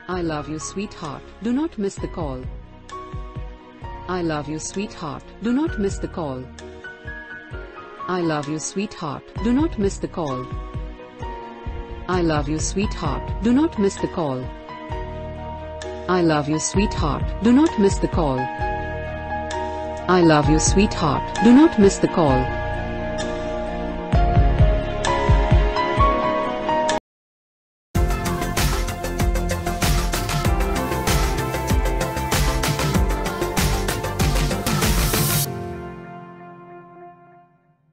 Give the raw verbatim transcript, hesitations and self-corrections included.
I love you, sweetheart. Do not miss the call. I love you, sweetheart. Do not miss the call. I love you, sweetheart. Do not miss the call. I love you, sweetheart. Do not miss the call. I love you, sweetheart. Do not miss the call. I love you, sweetheart. Do not miss the call.